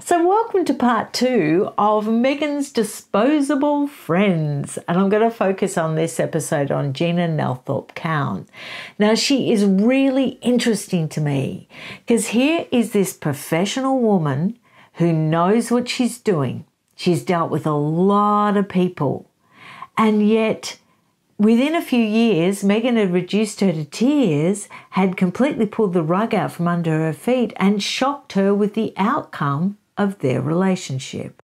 So welcome to part 2 of Megan's Disposable Friends, and I'm going to focus on this episode on Gina Nelthorpe-Cowan. Now, she is really interesting to me because here is this professional woman who knows what she's doing. She's dealt with a lot of people, and yet within a few years, Megan had reduced her to tears, had completely pulled the rug out from under her feet and shocked her with the outcome of their relationship.